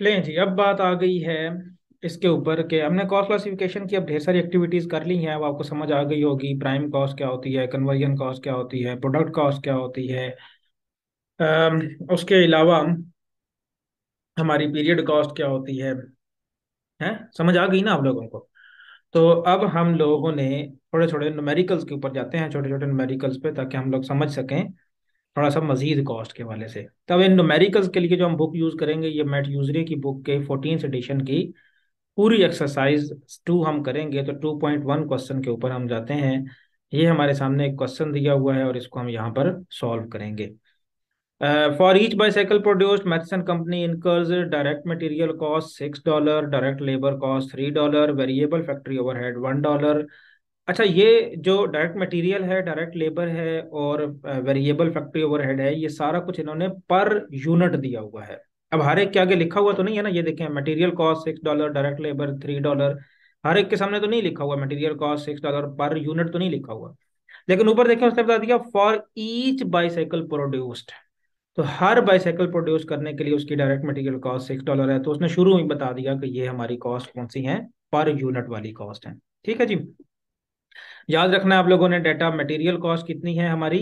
लें जी, अब बात आ गई है इसके ऊपर कि हमने कॉस्ट क्लासिफिकेशन की अब ढेर सारी एक्टिविटीज कर ली हैं। अब आपको समझ आ गई होगी प्राइम कॉस्ट क्या होती है, कन्वर्जन कॉस्ट क्या होती है, प्रोडक्ट कॉस्ट क्या होती है। उसके अलावा हमारी पीरियड कॉस्ट क्या होती है समझ आ गई ना आप लोगों को। तो अब हम लोगों ने थोड़े थोड़े न्यूमेरिकल्स के ऊपर जाते हैं, छोटे छोटे न्यूमेरिकल्स पे, ताकि हम लोग समझ सकें थोड़ा सा मजीद कॉस्ट के वाले से। तब इन न्यूमेरिकल्स के लिए जो हम बुक यूज करेंगे, ये मैट यूजरी की बुक के 14th एडिशन की पूरी एक्सरसाइज 2 हम करेंगे। तो 2.1 क्वेश्चन के ऊपर हम जाते हैं। ये हमारे सामने एक क्वेश्चन दिया हुआ है और इसको हम यहाँ पर सॉल्व करेंगे। For each bicycle produced, Matheson Company incurs direct material cost $6, direct labor cost $3, variable factory overhead $1। अच्छा, ये जो डायरेक्ट मटेरियल है, डायरेक्ट लेबर है और वेरिएबल फैक्ट्री ओवरहेड है, ये सारा कुछ इन्होंने पर यूनिट दिया हुआ है। अब हर एक के आगे लिखा हुआ तो नहीं है ना, ये देखें मटेरियल कॉस्ट $6, डायरेक्ट लेबर $3। हर एक के सामने तो नहीं लिखा हुआ मटेरियल कॉस्ट $6 पर यूनिट, तो नहीं लिखा हुआ। लेकिन ऊपर देखें उसने बता दिया फॉर ईच बाईसाइकिल प्रोड्यूस्ड। तो हर बाईसाइकिल प्रोड्यूस करने के लिए उसकी डायरेक्ट मटेरियल कॉस्ट $6 है। तो उसने शुरू में बता दिया कि ये हमारी कॉस्ट कौन सी है, पर यूनिट वाली कॉस्ट है। ठीक है जी। याद रखना है आप लोगों ने, डाटा मटेरियल कॉस्ट कितनी है हमारी,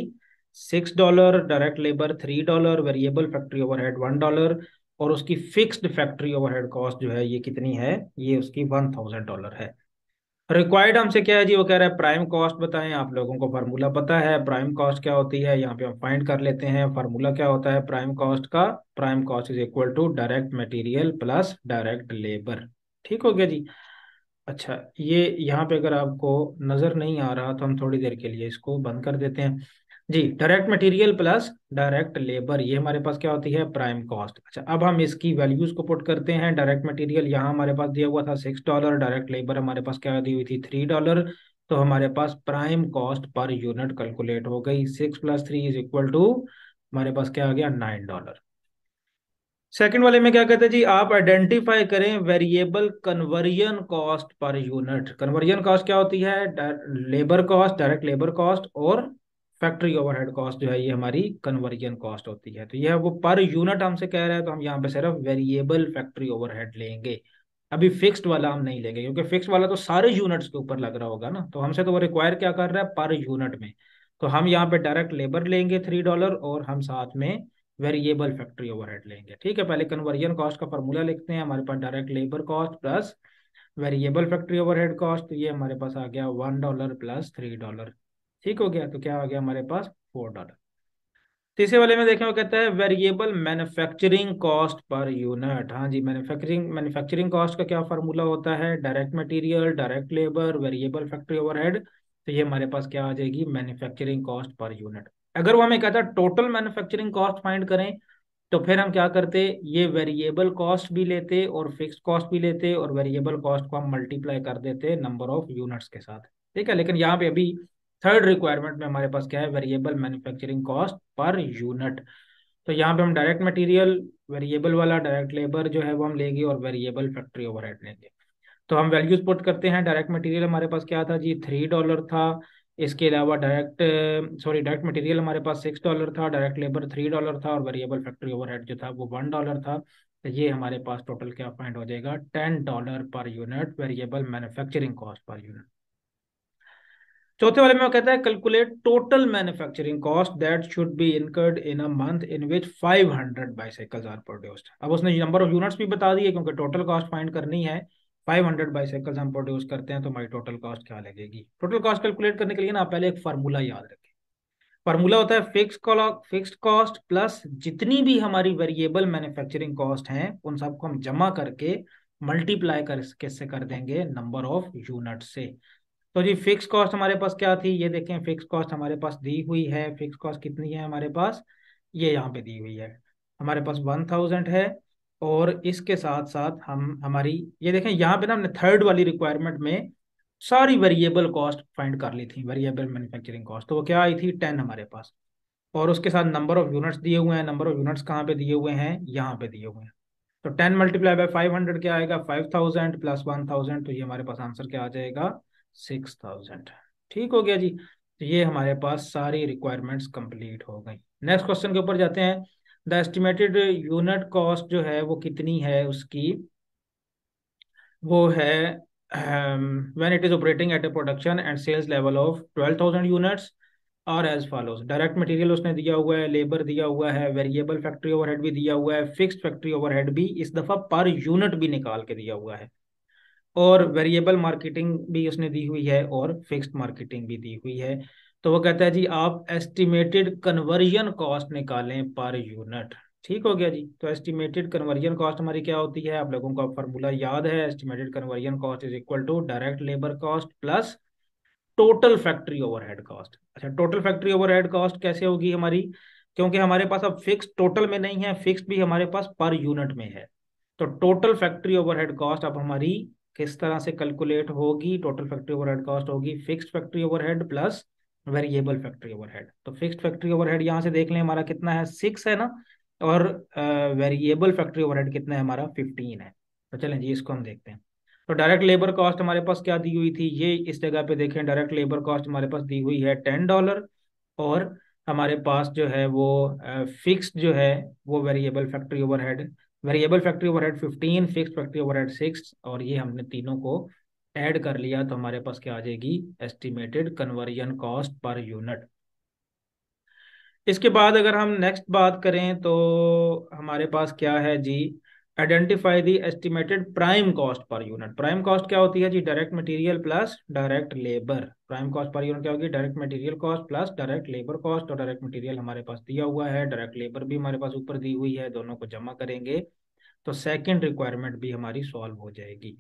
$6, direct labour $3, variable factory overhead $1, और उसकी फिक्स्ड फैक्ट्री ओवरहेड कॉस्ट जो है ये कितनी है, ये उसकी $1000 है। रिक्वायर्ड हमसे क्या है जी, वो कह रहा है प्राइम कॉस्ट बताएं। आप लोगों को फार्मूला पता है प्राइम कॉस्ट क्या होती है, यहाँ पे हम फाइंड कर लेते हैं। फार्मूला क्या होता है प्राइम कॉस्ट का, prime cost is equal to direct material plus direct labour. ठीक हो गया जी। अच्छा, ये यहाँ पे अगर आपको नजर नहीं आ रहा तो हम थोड़ी देर के लिए इसको बंद कर देते हैं जी। Direct material plus direct labour, ये हमारे पास क्या होती है, प्राइम कॉस्ट। अच्छा, अब हम इसकी वैल्यूज को पुट करते हैं। डायरेक्ट मटेरियल यहाँ हमारे पास दिया हुआ था $6, डायरेक्ट लेबर हमारे पास क्या दी हुई थी $3। तो हमारे पास prime cost per unit calculate हो गई। 6 + 3 इज इक्वल टू, हमारे पास क्या आ गया, $9। सेकंड वाले में क्या कहते हैं जी, आप आइडेंटिफाई करें variable conversion cost per unit. Conversion cost क्या होती है, labour cost, direct labour cost और फैक्ट्री ओवरहेड कॉस्ट जो है ये हमारी कन्वर्जन कॉस्ट होती है। तो यह वो पर यूनिट हमसे कह रहा है, तो हम यहाँ पे सिर्फ वेरिएबल फैक्ट्री ओवरहेड लेंगे। अभी फिक्स्ड वाला हम नहीं लेंगे, क्योंकि फिक्स्ड वाला तो सारे यूनिट्स के ऊपर लग रहा होगा ना। तो हमसे तो वो रिक्वायर क्या कर रहा है, पर यूनिट में। तो हम यहाँ पे डायरेक्ट लेबर लेंगे $3, और हम साथ में वेरिएबल फैक्ट्री ओवरहेड लेंगे। ठीक है, पहले कन्वर्जन कॉस्ट का फॉर्मूला लिखते हैं। हमारे पास direct labour cost plus variable factory overhead cost, तो ये हमारे पास आ गया $1 प्लस $3। ठीक हो गया, तो क्या आ गया हमारे पास, $4। तीसरे वाले में देखें, वो कहता है variable manufacturing cost per unit. हाँ जी, मैन्युफैक्चरिंग कॉस्ट का क्या फार्मूला होता है, direct material, direct labour, variable factory overhead. तो ये हमारे पास क्या आ जाएगी, मैन्युफैक्चरिंग कॉस्ट पर यूनिट। अगर वो हमें कहता है टोटल मैन्युफैक्चरिंग कॉस्ट फाइंड करें, तो फिर हम क्या करते, ये वेरिएबल कॉस्ट भी लेते और फिक्स्ड कॉस्ट भी लेते, और वेरिएबल कॉस्ट को हम मल्टीप्लाई कर देते नंबर ऑफ यूनिट्स के साथ। ठीक है, लेकिन यहाँ पे अभी थर्ड रिक्वायरमेंट में हमारे पास क्या है, variable manufacturing cost per unit. तो यहाँ पे हम डायरेक्ट मटेरियल, वेरिएबल वाला, डायरेक्ट लेबर जो है वो हम लेंगे, और वेरिएबल फैक्ट्री ओवरहेड लेंगे। तो हम वैल्यूज पुट करते हैं। डायरेक्ट मटेरियल हमारे पास क्या था जी, $3 था। इसके अलावा डायरेक्ट मटेरियल हमारे पास $6 था, डायरेक्ट लेबर $3 था, और वेरिएबल फैक्ट्री ओवरहेड जो था वो $1 था। तो ये हमारे पास टोटल क्या फाइंड हो जाएगा, $10 per unit variable manufacturing cost per unit. चौथे वाले में वो कहता है calculate total manufacturing cost that should be incurred in a month in which 500 bicycles are produced. अब उसने नंबर ऑफ यूनिट्स भी बता दिए, क्योंकि टोटल कॉस्ट फाइंड करनी है। 500 बाइसाइकिल्स हम प्रोड्यूस करते हैं तो हमारी टोटल कॉस्ट क्या लगेगी। टोटल कॉस्ट कैलकुलेट करने के लिए ना आप पहले एक फार्मूला याद रखें। फार्मूला होता है फिक्स्ड कॉस्ट प्लस जितनी भी हमारी वेरिएबल मैन्युफैक्चरिंग कॉस्ट हैं उन सबको हम जमा करके मल्टीप्लाई कर किससे कर देंगे, नंबर ऑफ यूनिट से। तो जी फिक्स कॉस्ट हमारे पास क्या थी, ये देखें फिक्स कॉस्ट हमारे पास दी हुई है। फिक्स कॉस्ट कितनी है हमारे पास, ये यहाँ पे दी हुई है, हमारे पास 1000 है। और इसके साथ साथ हम हमारी, ये देखें यहाँ पे ना हमने थर्ड वाली रिक्वायरमेंट में सारी वेरिएबल कॉस्ट फाइंड कर ली थी, वेरिएबल मैन्युफैक्चरिंग कॉस्ट। तो वो क्या आई थी, 10 हमारे पास। और उसके साथ नंबर ऑफ यूनिट्स दिए हुए हैं। नंबर ऑफ यूनिट्स कहाँ पे दिए हुए हैं, यहाँ पे दिए हुए हैं। तो 10 मल्टीप्लाई बाय 500 क्या आएगा, 5000 प्लस 1000। तो ये हमारे पास आंसर क्या आ जाएगा, 6000। ठीक हो गया जी। तो ये हमारे पास सारी रिक्वायरमेंट्स कंप्लीट हो गई। नेक्स्ट क्वेश्चन के ऊपर जाते हैं। द एस्टिमेटेड यूनिट कॉस्ट जो है वो कितनी है उसकी, वो है when it is operating at a production and sales level of 12,000 units और एज फॉलोज। डायरेक्ट मटेरियल उसने दिया हुआ है, लेबर दिया हुआ है, वेरिएबल फैक्ट्री ओवरहेड भी दिया हुआ है, फिक्स्ड फैक्ट्री ओवरहेड भी इस दफा पर यूनिट भी निकाल के दिया हुआ है, और वेरिएबल मार्केटिंग भी उसने दी हुई है और फिक्स्ड मार्केटिंग भी दी हुई है। तो वो कहता है जी आप एस्टिमेटेड कन्वर्जन कॉस्ट निकालें पर यूनिट। ठीक हो गया जी। तो एस्टिमेटेड कन्वर्जन कॉस्ट हमारी क्या होती है, आप लोगों को फार्मूला याद है, estimated conversion cost is equal to direct labour cost plus total factory overhead cost. अच्छा, टोटल फैक्ट्री ओवरहेड कॉस्ट कैसे होगी हमारी, क्योंकि हमारे पास अब फिक्स टोटल में नहीं है, फिक्स भी हमारे पास पर यूनिट में है। तो टोटल फैक्ट्री ओवरहेड कॉस्ट अब हमारी किस तरह से कैलकुलेट होगी, टोटल फैक्ट्री ओवरहेड कॉस्ट होगी fixed factory overhead plus variable factory overhead. तो फिक्स्ड फैक्ट्री ओवरहेड यहाँ से देख लें हमारा कितना है, 6 है ना, और वेरिएबल फैक्ट्री ओवरहेड कितना है हमारा, 15 है। तो चलें जी इसको हम देखते हैं। तो डायरेक्ट लेबर कॉस्ट हमारे पास क्या दी हुई थी, ये इस जगह पे देखें, डायरेक्ट लेबर कॉस्ट हमारे पास दी हुई है $10, और हमारे पास जो है वो फिक्स जो है वो variable factory overhead, variable factory overhead 15, fix factory overhead 6, और ये हमने तीनों को ऐड कर लिया तो हमारे पास क्या आ जाएगी, estimated conversion cost per unit. इसके बाद अगर हम नेक्स्ट बात करें तो हमारे पास क्या है जी, identify the estimated prime cost per unit. Prime cost क्या होती है जी, direct material plus direct labour. Prime cost per unit क्या होगी, direct material cost plus direct labour cost, और डायरेक्ट मटेरियल हमारे पास दिया हुआ है, डायरेक्ट लेबर भी हमारे पास ऊपर दी हुई है, दोनों को जमा करेंगे तो सेकेंड रिक्वायरमेंट भी हमारी सॉल्व हो जाएगी।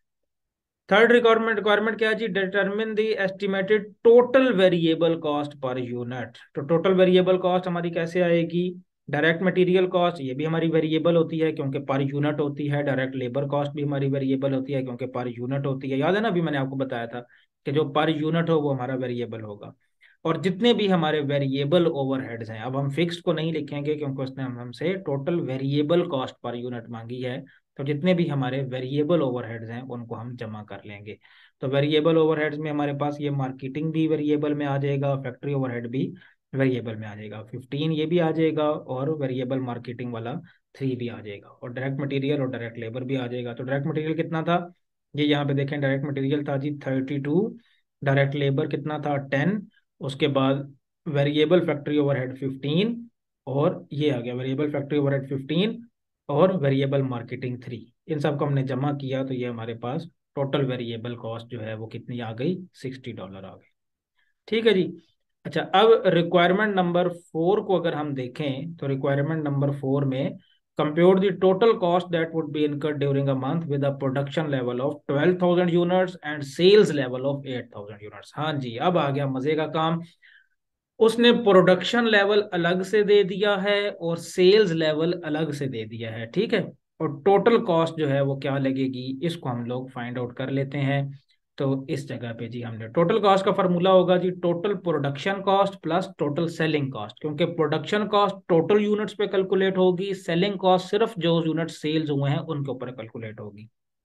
थर्ड रिक्वायरमेंट क्या है जी, determine the estimated total variable cost per unit. तो टोटल वेरिएबल कॉस्ट हमारी कैसे आएगी, डायरेक्ट मटेरियल कॉस्ट ये भी हमारी वेरिएबल होती है क्योंकि पर यूनिट होती है, डायरेक्ट लेबर कॉस्ट भी हमारी वेरिएबल होती है क्योंकि पर यूनिट होती है। याद है ना, अभी मैंने आपको बताया था कि जो पर यूनिट हो वो हमारा वेरिएबल होगा। और जितने भी हमारे वेरिएबल ओवरहेड्स हैं, अब हम फिक्स्ड को नहीं लिखेंगे क्योंकि उसने हमसे total variable cost per unit मांगी है, तो जितने भी हमारे वेरिएबल ओवरहेड्स हैं उनको हम जमा कर लेंगे। तो वेरिएबल ओवरहेड्स में हमारे पास ये मार्केटिंग भी वेरिएबल में आ जाएगा, फैक्ट्री ओवरहेड भी वेरिएबल में आ जाएगा, 15 ये भी आ जाएगा, और वेरिएबल मार्केटिंग वाला 3 भी आ जाएगा, और डायरेक्ट मटेरियल और डायरेक्ट लेबर भी आ जाएगा। तो डायरेक्ट मटेरियल कितना था, ये यहाँ पे देखें, डायरेक्ट मटेरियल था जी 32, डायरेक्ट लेबर कितना था 10, उसके बाद वेरिएबल फैक्ट्री ओवरहेड 15, और ये आ गया वेरिएबल फैक्ट्री ओवरहेड 15 और वेरिएबल मार्केटिंग 3। इन सबको हमने जमा किया तो ये हमारे पास टोटल वेरिएबल कॉस्ट जो है वो कितनी आ गई, $60 आ गई। ठीक है जी। अच्छा, अब रिक्वायरमेंट नंबर 4 को अगर हम देखें तो रिक्वायरमेंट नंबर 4 में compute the total cost that would be incurred during a month with a production level of 12,000 units and sales level of 8,000 units. हाँ जी, अब आ गया मजे का काम। उसने प्रोडक्शन लेवल अलग से दे दिया है और सेल्स लेवल अलग से दे दिया है, ठीक है। और टोटल कॉस्ट जो है वो क्या लगेगी, इसको हम लोग फाइंड आउट कर लेते हैं। तो इस जगह पे जी हमने टोटल कॉस्ट का फॉर्मूला होगा जी, total production cost plus total selling cost, क्योंकि प्रोडक्शन कॉस्ट टोटल यूनिट्स पे कैलकुलेट होगी, सेलिंग कॉस्ट सिर्फ जो यूनिट सेल्स हुए हैं उनके ऊपर कैलकुलेट होगी।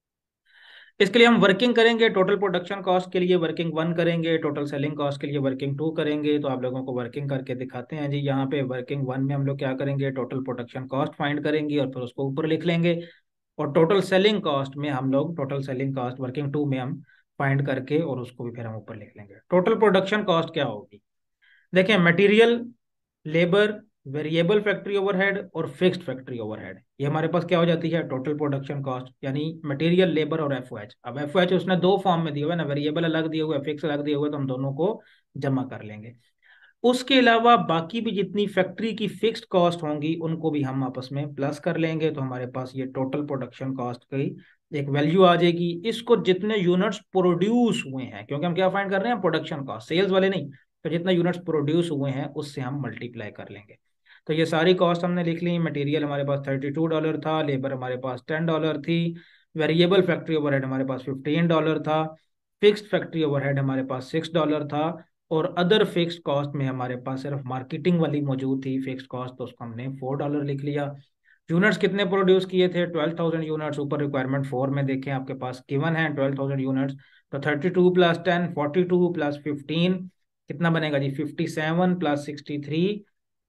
इसके लिए हम वर्किंग करेंगे, टोटल प्रोडक्शन कॉस्ट के लिए वर्किंग 1 करेंगे, टोटल सेलिंग कॉस्ट के लिए वर्किंग 2 करेंगे। तो आप लोगों को वर्किंग करके दिखाते हैं जी। यहाँ पे वर्किंग 1 में हम लोग क्या करेंगे, टोटल प्रोडक्शन कॉस्ट फाइंड करेंगे और फिर उसको ऊपर लिख लेंगे, और टोटल सेलिंग कॉस्ट में हम लोग टोटल सेलिंग कॉस्ट वर्किंग 2 में हम फाइंड करके और उसको भी फिर हम ऊपर लिख लेंगे। टोटल प्रोडक्शन कॉस्ट क्या होगी, देखें, material, labour, variable factory overhead और फिक्स्ड फैक्ट्री ओवरहेड, ये हमारे पास क्या हो जाती है टोटल प्रोडक्शन कॉस्ट, यानी मटेरियल, लेबर और एफओएच। अब एफओएच उसने दो फॉर्म में दिया हुआ है ना, वेरिएबल अलग दिया हुआ है, फिक्स अलग दिया हुआ है, तो हम दोनों को जमा कर लेंगे। उसके अलावा बाकी भी जितनी फैक्ट्री की फिक्स्ड कॉस्ट होंगी उनको भी हम आपस में प्लस कर लेंगे, तो हमारे पास ये टोटल प्रोडक्शन कॉस्ट की एक वैल्यू आ जाएगी। इसको जितने यूनिट्स प्रोड्यूस हुए हैं, क्योंकि हम क्या फाइंड कर रहे हैं, प्रोडक्शन कॉस्ट, सेल्स वाले नहीं, तो जितने यूनिट्स प्रोड्यूस हुए हैं उससे हम मल्टीप्लाई कर लेंगे। तो ये सारी कॉस्ट हमने लिख ली। मटेरियल हमारे पास $32 था, लेबर हमारे पास $10 थी, वेरिएबल फैक्ट्री ओवरहेड हमारे पास $15 था, फिक्स्ड फैक्ट्री ओवरहेड हमारे पास $6 था, और अदर फिक्स्ड कॉस्ट में हमारे पास सिर्फ मार्केटिंग वाली मौजूद थी फिक्स्ड कॉस्ट, तो उसको हमने $4 लिख लिया। यूनिट्स कितने प्रोड्यूस किए थे, 12,000 यूनिट्स। ऊपर रिक्वायरमेंट 4 में देखें आपके पास गिवन है 12,000 यूनिट्स, तो 32 प्लस 10 42 प्लस 15 कितना बनेगा जी, 57 प्लस 63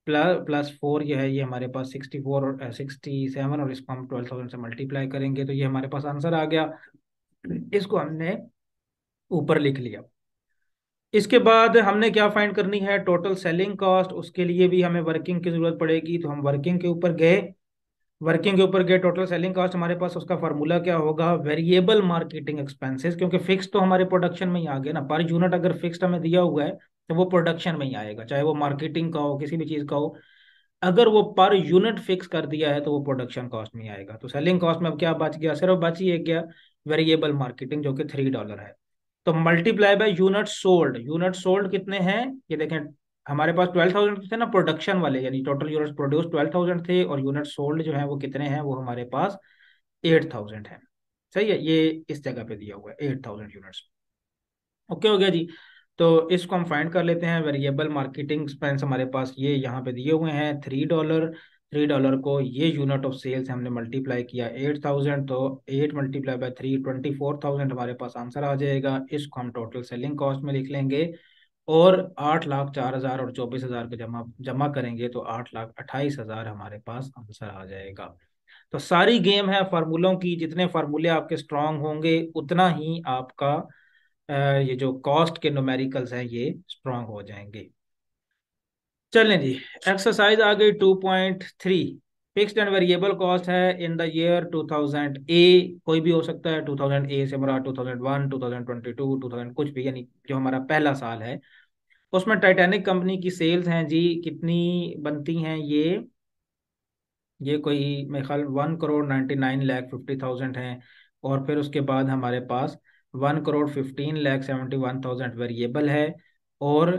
प्लस 4 ये है, ये हमारे पास 64 और 67, और इसको हम 12,000 से मल्टीप्लाई करेंगे तो ये हमारे पास आंसर आ गया। इसको हमने ऊपर लिख लिया। इसके बाद हमने क्या फाइंड करनी है, टोटल सेलिंग कॉस्ट। उसके लिए भी हमें वर्किंग की जरूरत पड़ेगी, तो हम वर्किंग के ऊपर गए। वर्किंग के ऊपर गए, टोटल सेलिंग कॉस्ट हमारे पास, उसका फार्मूला क्या होगा, वेरिएबल मार्केटिंग एक्सपेंसेस, क्योंकि फिक्स तो हमारे प्रोडक्शन में ही आ गया ना, पर यूनिट अगर फिक्स्ड हमें दिया हुआ है तो वो प्रोडक्शन में ही आएगा, चाहे वो मार्केटिंग का हो, किसी भी चीज का हो। अगर वो पर यूनिट फिक्स कर दिया है तो वो प्रोडक्शन कॉस्ट में ही आएगा। तो सेलिंग कॉस्ट में अब क्या बच गया, सिर्फ बची है क्या, वेरिएबल मार्केटिंग, जो कि $3 है। तो multiply by unit sold. Unit sold कितने हैं, ये देखें, हमारे पास 12,000 थे ना प्रोडक्शन वाले, यानी टोटल यूनिट्स प्रोड्यूस 12,000 थे, और यूनिट सोल्ड जो है वो कितने हैं, वो हमारे पास 8,000 है। सही है, ये इस जगह पे दिया हुआ है 8,000 यूनिट्स। ओके हो गया जी। तो इसको हम फाइंड कर लेते हैं। वेरिएबल मार्केटिंग एक्सपेंस हमारे पास ये यहाँ पे दिए हुए हैं $3। $3 को ये यूनिट ऑफ सेल्स हमने मल्टीप्लाई किया 8,000, तो 8 × 3 24,000 हमारे पास आंसर आ जाएगा। इसको हम टोटल सेलिंग कॉस्ट में लिख लेंगे, और 8,04,000 और 24,000 को जमा जमा करेंगे तो 8,28,000 हमारे पास आंसर आ जाएगा। तो सारी गेम है फार्मूलों की, जितने फार्मूले आपके स्ट्रांग होंगे उतना ही आपका ये जो कॉस्ट के न्यूमेरिकल्स हैं ये स्ट्रांग हो जाएंगे। चलें जी, एक्सरसाइज आ गई 2.3। फिक्स्ड एंड वेरिएबल कॉस्ट है इन द ईयर 2000 ए, कोई भी हो सकता है, 2000 ए से हमारा 2001, 2022, 2000 कुछ भी, यानी जो हमारा पहला साल है। उसमें टाइटैनिक कंपनी की सेल्स हैं जी, कितनी बनती हैं ये कोई मेरे ख्याल 1,99,50,000 हैं। और फिर उसके बाद हमारे पास 1,15,71,000 वेरिएबल है, और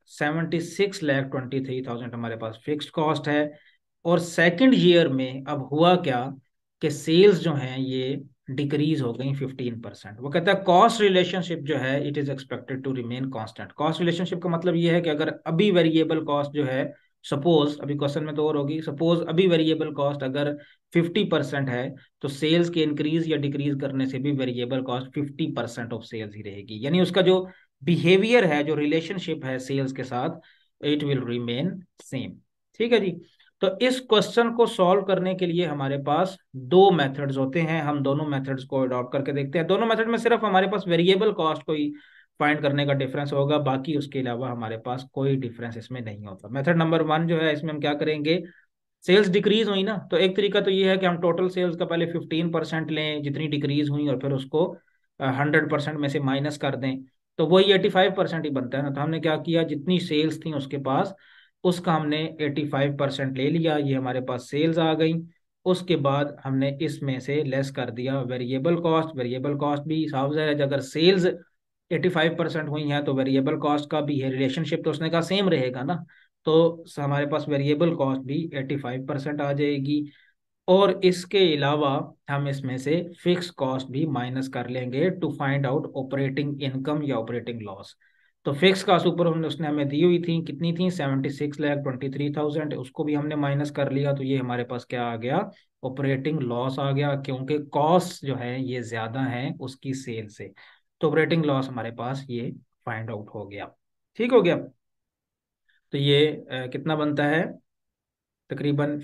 76,23,000 हमारे पास फिक्स्ड कॉस्ट है। और सेकंड ईयर में अब हुआ क्या कि सेल्स जो हैं ये डिक्रीज हो गई 15%। वो कहता है कॉस्ट रिलेशनशिप जो है it is expected to remain constant. Cost relationship का मतलब ये है कि अगर अभी वेरिएबल कॉस्ट जो है, सपोज अभी क्वेश्चन में तो और होगी, सपोज अभी वेरिएबल कॉस्ट अगर 50% है, तो सेल्स के इंक्रीज या डिक्रीज करने से भी वेरिएबल कॉस्ट 50% ऑफ सेल्स ही रहेगी, यानी उसका जो बिहेवियर है, जो रिलेशनशिप है सेल्स के साथ, इट विल रिमेन सेम। ठीक है जी। तो इस क्वेश्चन को सॉल्व करने के लिए हमारे पास दो मेथड्स होते हैं, हम दोनों मेथड्स को अडॉप्ट करके देखते हैं। दोनों मेथड में सिर्फ हमारे पास वेरिएबल कॉस्ट को ही फाइंड करने का डिफरेंस होगा, बाकी उसके अलावा हमारे पास कोई डिफरेंस इसमें नहीं होता। मेथड नंबर 1 जो है, इसमें हम क्या करेंगे, सेल्स डिक्रीज हुई ना, तो एक तरीका तो ये है कि हम टोटल सेल्स का पहले 15% लें जितनी डिक्रीज हुई, और फिर उसको 100% में से माइनस कर दें, तो वही 85% ही बनता है ना। तो हमने क्या किया, जितनी सेल्स थी उसके पास, उसका हमने 85% ले लिया, ये हमारे पास सेल्स आ गई। उसके बाद हमने इसमें से लेस कर दिया वेरिएबल कॉस्ट। वेरिएबल कॉस्ट भी साफ ज़ाहिर है, अगर सेल्स 85% हुई हैं तो वेरिएबल कॉस्ट का भी है रिलेशनशिप तो उसने का सेम रहेगा ना, तो हमारे पास वेरिएबल कॉस्ट भी 85% आ जाएगी। और इसके अलावा हम इसमें से फिक्स कॉस्ट भी माइनस कर लेंगे to find out operating income या ऑपरेटिंग लॉस। तो फिक्स कॉस्ट ऊपर हमने उसने हमें दी हुई थी, कितनी थी, 76,23,000, उसको भी हमने माइनस कर लिया, तो ये हमारे पास क्या आ गया, ऑपरेटिंग लॉस आ गया, क्योंकि कॉस्ट जो है ये ज्यादा है उसकी सेल से। तो ऑपरेटिंग लॉस हमारे पास ये फाइंड आउट हो गया। ठीक हो गया। तो ये कितना बनता है, तकरीबन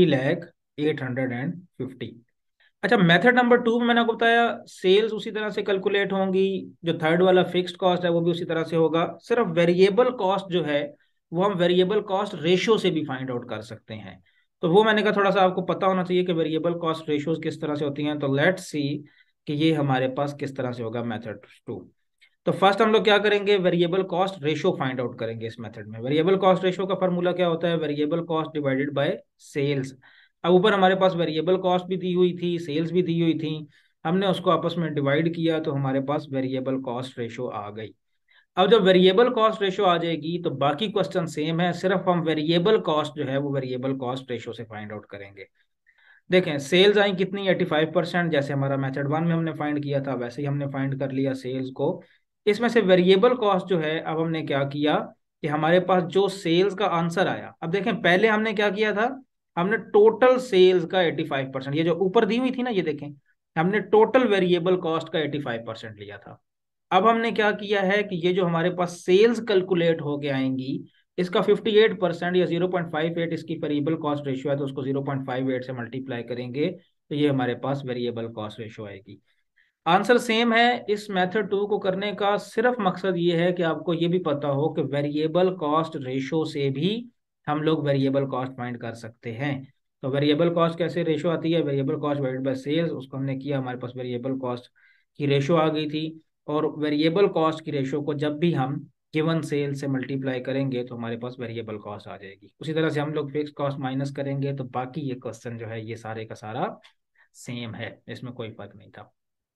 50,08,50। अच्छा, मेथड नंबर 2 में मैंने आपको बताया सेल्स उसी तरह से कैलकुलेट होंगी, जो थर्ड वाला फिक्स्ड कॉस्ट है वो भी उसी तरह से होगा, सिर्फ वेरिएबल कॉस्ट जो है वो हम वेरिएबल कॉस्ट रेशियो से भी फाइंड आउट कर सकते हैं। तो वो मैंने कहा थोड़ा सा आपको पता होना चाहिए कि वेरिएबल कॉस्ट रेशियोज किस तरह से होती हैं। तो लेट्स सी कि ये हमारे पास किस तरह से होगा मेथड 2। तो फर्स्ट हम लोग क्या करेंगे, variable cost ratio find out करेंगे इस मेथड में। वेरिएबल कॉस्ट रेशियो का फॉर्मूला क्या होता है, variable cost divided by sales. अब ऊपर हमारे पास वेरिएबल कॉस्ट भी दी हुई थी, सेल्स भी दी हुई थी, हमने उसको आपस में डिवाइड किया तो हमारे पास वेरिएबल कॉस्ट रेशियो आ गई। अब जब वेरिएबल कॉस्ट रेशियो आ जाएगी तो बाकी क्वेश्चन सेम है, सिर्फ हम वेरिएबल कॉस्ट जो है वो वेरिएबल कॉस्ट रेशियो से फाइंड आउट करेंगे। देखें सेल्स आई कितनी, 85%, जैसे हमारा मेथड 1 में हमने फाइंड किया था वैसे ही हमने फाइंड कर लिया सेल्स को। इसमें से वेरिएबल कॉस्ट जो है, अब हमने क्या किया कि हमारे पास जो सेल्स का आंसर आया, अब देखें पहले हमने क्या किया था, हमने टोटल सेल्स का 85%, ये जो ऊपर दी हुई थी ना, ये देखें हमने टोटल वेरिएबल कॉस्ट का 85% लिया था। अब हमने क्या किया है कि ये जो हमारे पास सेल्स कैलकुलेट हो के आएंगी, इसका 58% या 0.58 इसकी वेरिएबल कॉस्ट रेशियो है, तो उसको 0.58 से मल्टीप्लाई करेंगे तो ये हमारे पास वेरिएबल कॉस्ट रेशियो आएगी। आंसर सेम है। इस मेथड टू को करने का सिर्फ मकसद ये है कि आपको ये भी पता हो कि वेरिएबल कॉस्ट रेशो से भी हम लोग वेरिएबल कॉस्ट फाइंड कर सकते हैं। तो वेरिएबल कॉस्ट कैसे रेशो आती है, variable cost divided by sales, उसको हमने किया, हमारे पास वेरिएबल कॉस्ट की रेशो आ गई थी। और वेरिएबल कॉस्ट की रेशो को जब भी हम गिवन सेल से मल्टीप्लाई करेंगे तो हमारे पास वेरिएबल कॉस्ट आ जाएगी। उसी तरह से हम लोग फिक्स कॉस्ट माइनस करेंगे, तो बाकी ये क्वेश्चन जो है ये सारे का सारा सेम है, इसमें कोई फर्क नहीं था।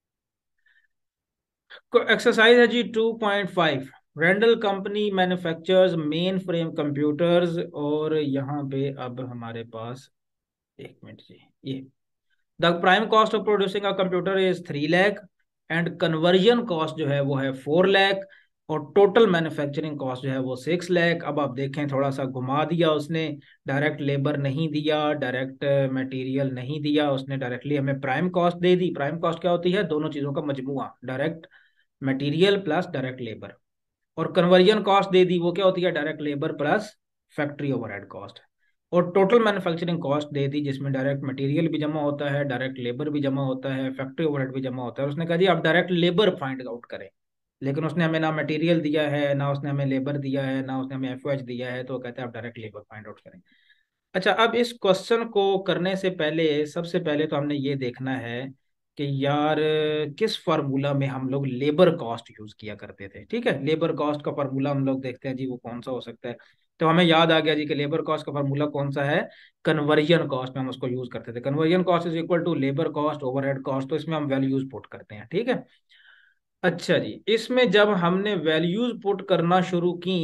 एक्सरसाइज है जी 2.5। Randall company manufactures mainframe computers, और यहाँ पे अब हमारे पास, एक मिनट जी, ये the prime cost of producing a computer is 3 lakh and conversion cost जो है वो है 4 लाख, और टोटल मैन्युफैक्चरिंग कॉस्ट जो है वो 6 लाख। अब आप देखें थोड़ा सा घुमा दिया उसने, डायरेक्ट लेबर नहीं दिया, डायरेक्ट मटेरियल नहीं दिया उसने, डायरेक्टली हमें प्राइम कॉस्ट दे दी। प्राइम कॉस्ट क्या होती है, दोनों चीजों का मजमुआ, direct material plus direct labour. और कन्वर्जन कॉस्ट दे दी, वो क्या होती है, direct labour plus factory overhead cost. और टोटल मैन्युफैक्चरिंग कॉस्ट दे दी, जिसमें डायरेक्ट मटेरियल भी जमा होता है, डायरेक्ट लेबर भी जमा होता है, फैक्ट्री ओवरहेड भी जमा होता है। उसने कहा जी आप डायरेक्ट लेबर फाइंड आउट करें, लेकिन उसने हमें ना मटेरियल दिया है, ना उसने हमें लेबर दिया है, ना उसने हमें एफओएच दिया है, तो कहते हैं आप डायरेक्ट लेबर फाइंड आउट करें। अच्छा, अब इस क्वेश्चन को करने से पहले सबसे पहले तो हमने ये देखना है कि यार किस फार्मूला में हम लोग लेबर कॉस्ट यूज किया करते थे। ठीक है, लेबर कॉस्ट का फार्मूला हम लोग देखते हैं जी, वो कौन सा हो सकता है। तो हमें याद आ गया जी कि लेबर कॉस्ट का फार्मूला कौन सा है, कन्वर्जन कॉस्ट में हम उसको यूज करते थे। Conversion cost is equal to labour cost overhead cost, तो इसमें हम वैल्यूज पुट करते हैं। ठीक है, अच्छा जी, इसमें जब हमने वैल्यूज पुट करना शुरू की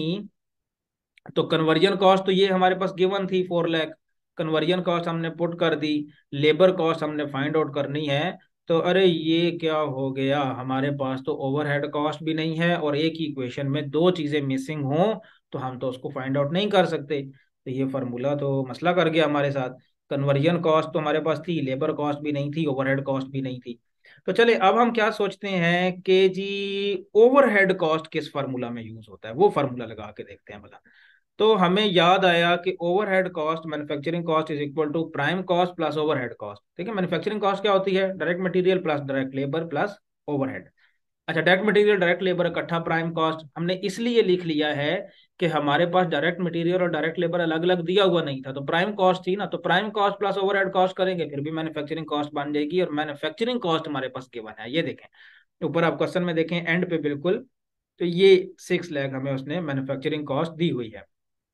तो कन्वर्जन कॉस्ट तो ये हमारे पास गिवन थी 4 लाख, कन्वर्जन कॉस्ट हमने पुट कर दी, लेबर कॉस्ट हमने फाइंड आउट करनी है। तो अरे ये क्या हो गया, हमारे पास तो ओवरहेड कॉस्ट भी नहीं है, और एक ही इक्वेशन में दो चीजें मिसिंग हों तो हम तो उसको फाइंड आउट नहीं कर सकते। तो ये फार्मूला तो मसला कर गया हमारे साथ। कन्वर्जन कॉस्ट तो हमारे पास थी, लेबर कॉस्ट भी नहीं थी, ओवरहेड कॉस्ट भी नहीं थी। तो चले अब हम क्या सोचते हैं कि जी ओवरहेड कॉस्ट किस फार्मूला में यूज होता है, वो फार्मूला लगा के देखते हैं भला। तो हमें याद आया कि overhead cost, manufacturing cost is equal to prime cost plus overhead cost. ठीक है, मैन्युफैक्चरिंग कॉस्ट क्या होती है, direct material plus direct labour plus overhead. अच्छा, डायरेक्ट मटेरियल डायरेक्ट लेबर इकट्ठा प्राइम कॉस्ट हमने इसलिए लिख लिया है कि हमारे पास डायरेक्ट मटेरियल और डायरेक्ट लेबर अलग अलग दिया हुआ नहीं था, तो प्राइम कॉस्ट थी ना, तो prime cost plus overhead cost करेंगे फिर भी मैन्युफैक्चरिंग कॉस्ट बन जाएगी, और मैन्युफैक्चरिंग कॉस्ट हमारे पास गिवन है। ये देखें ऊपर आप क्वेश्चन में देखें एंड पे बिल्कुल, तो ये 6 लाख हमें उसने मैन्युफैक्चरिंग कॉस्ट दी हुई है।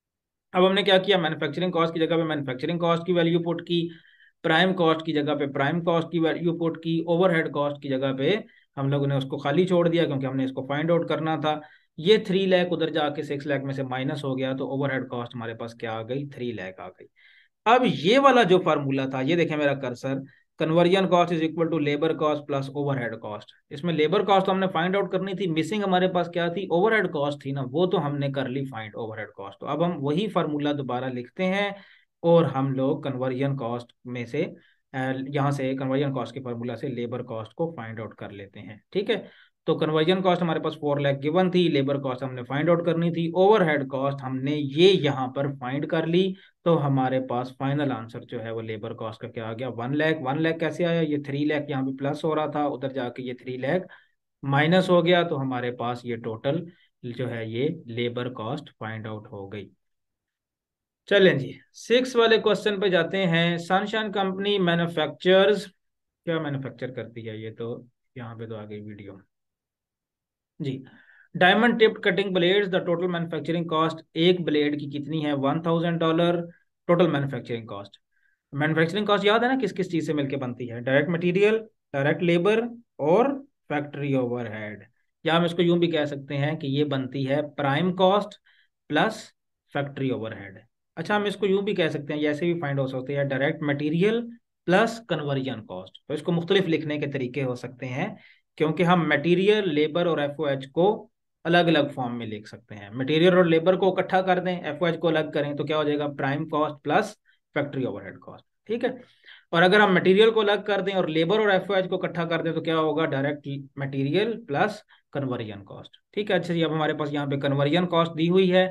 अब हमने क्या किया, मैन्युफैक्चरिंग कॉस्ट की जगह पे मैन्युफैक्चरिंग कॉस्ट की वैल्यू पुट की, प्राइम कॉस्ट की जगह पे प्राइम कॉस्ट की वैल्यू पुट की, ओवरहेड कॉस्ट की जगह पे हम लोगों ने उसको खाली छोड़ दिया क्योंकि हमने इसको फाइंड आउट करना था। ये 3 लाख उधर जाके 6 लाख में से माइनस हो गया, तो ओवरहेड कॉस्ट हमारे पास क्या आ गई, 3 लाख आ गई। अब ये वाला जो फार्मूला था, ये देखें मेरा cursor, conversion cost is equal to labour cost plus overhead cost. इसमें लेबर कॉस्ट तो हमने फाइंड आउट करनी थी, मिसिंग हमारे पास क्या थी, ओवरहेड कॉस्ट थी ना, वो तो हमने कर ली फाइंड ओवरहेड कॉस्ट। तो अब हम वही फार्मूला दोबारा लिखते हैं, और हम लोग कन्वर्जन कॉस्ट में से यहाँ से कन्वर्जन कॉस्ट के फार्मूला से लेबर कॉस्ट को फाइंड आउट कर लेते हैं। ठीक है, तो कन्वर्जन कॉस्ट हमारे पास 4 लाख गिवन थी, लेबर कॉस्ट हमने फाइंड आउट करनी थी, ओवरहेड कॉस्ट हमने ये यहाँ पर फाइंड कर ली। तो हमारे पास फाइनल आंसर जो है वो लेबर कॉस्ट का क्या आ गया, 1 लाख। 1 लाख कैसे आया, ये 3 लाख यहाँ पे प्लस हो रहा था, उधर जाके ये 3 लाख माइनस हो गया, तो हमारे पास ये टोटल जो है ये लेबर कॉस्ट फाइंड आउट हो गई। चलें जी, 6 वाले क्वेश्चन पे जाते हैं। सनशाइन कंपनी मैन्युफैक्चर्स, क्या मैन्युफैक्चर करती है ये, तो यहाँ पे तो आ गई वीडियो जी। Diamond tipped cutting blades, the total manufacturing cost एक ब्लेड की कितनी है, $1000। Total manufacturing cost, manufacturing cost याद है ना किस किस चीज से मिलकर बनती है, डायरेक्ट मटेरियल, डायरेक्ट लेबर और फैक्ट्री ओवरहेड। या हम इसको यूं भी कह सकते हैं कि ये बनती है prime cost plus factory overhead. अच्छा, हम इसको यूं भी कह सकते हैं, ऐसे भी फाइंड हो सकते हैं, direct material plus conversion cost. तो इसको मुख्तलिफ लिखने के तरीके हो सकते हैं, क्योंकि हम मटेरियल, लेबर और एफओएच को अलग अलग फॉर्म में लिख सकते हैं। मटेरियल और लेबर को इकट्ठा कर दें, एफओएच को अलग करें, तो क्या हो जाएगा, prime cost plus factory overhead cost. ठीक है, और अगर हम मटेरियल को अलग कर दें और लेबर और एफओएच को इकट्ठा कर दें, तो क्या होगा, direct material plus conversion cost. ठीक है, अच्छा जी, अब हमारे पास यहाँ पे कन्वर्जन कॉस्ट दी हुई है,